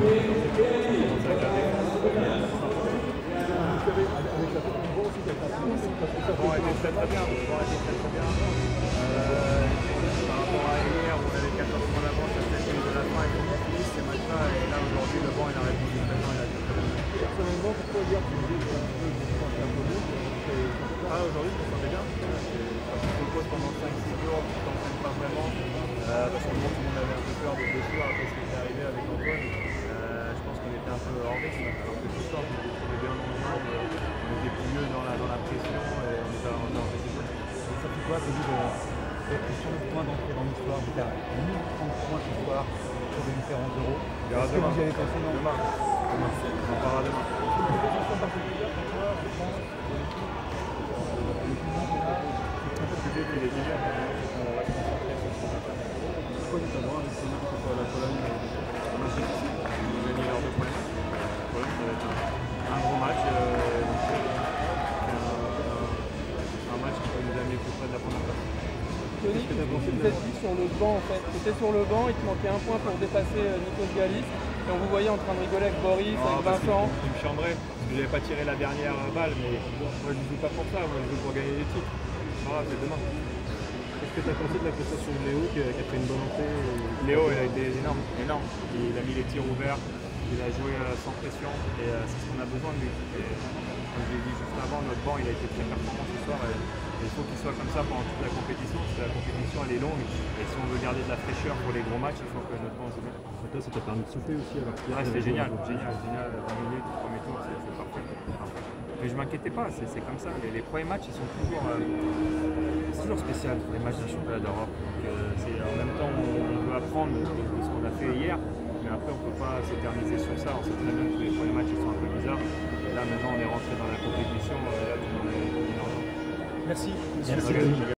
Très bien. Par rapport à hier où on avait 14 points d'avance à 7 minutes de la fin et qu'on finisse ces matchs-là, et là aujourd'hui le banc il a répondu présent, il a dit très bien. Personnellement, pourquoi hier tu me dis que un peu lourd? Aujourd'hui je me sentais bien. Parce que je pose pendant 5-6 jours, je ne t'entraîne pas vraiment. Parce que tout le monde avait un peu peur des blessures après ce qui était arrivé avec Antoine. Je pense qu'on était un peu hors rythme, alors que ce soir, on était bien dans nos jambes, on était plus mieux dans la pression et on était en précision. Ça fait quoi, celui d'être sur le point d'entrer dans l'histoire? Tu as 1030 points ce soir sur les différents euros. Est-ce que vous y allez passer? Non, demain. On en parlera demain. Une compétition particulière pour toi, je pense, de l'équipe. Le public, il est déjà. On va se concentrer sur ce qu'on va faire. Pourquoi tu t'as droit avec ce match contre la Pologne? Un match difficile. Ils ont gagné leurs 2 premiers matchs. La Pologne, ça va être un gros match. Un match qui peut nous amener plus près de la première place. Tony, tu t'es dit sur le banc en fait. Tu étais sur le banc, il te manquait un point pour dépasser Nikos Galis. Et on vous voyait en train de rigoler avec Boris, avec Vincent. Il me chambrait, parce que j'avais pas tiré la dernière balle, mais moi je joue pas pour ça, moi je joue pour gagner des titres. Voilà, c'est demain. Qu'est-ce que tu as pensé de la prestation de Léo qui a fait une bonne entrée? Léo, il a été énorme. Il a mis les tirs ouverts, il a joué sans pression, et c'est ce qu'on a besoin de lui. Et, comme je l'ai dit juste avant, notre banc il a été très performant ce soir. Et il faut qu'il soit comme ça pendant toute la compétition, parce que la compétition elle est longue. Et si on veut garder de la fraîcheur pour les gros matchs, il faut que notre banc se mette. Toi, ça t'a permis de souffler aussi alors. C'était génial. 20 minutes, le premier tour, c'est parfait. Mais je m'inquiétais pas, c'est comme ça. Les premiers matchs, ils sont toujours, c'est toujours spécial pour les matchs d'un championnat d'Europe. En même temps, on veut apprendre de ce qu'on a fait hier, mais après, on ne peut pas s'éterniser sur ça. On sait très bien que les premiers matchs, ils sont un peu bizarres. Et là, maintenant, on est rentré dans la compétition. Là, tout le monde est énorme. Merci. Merci.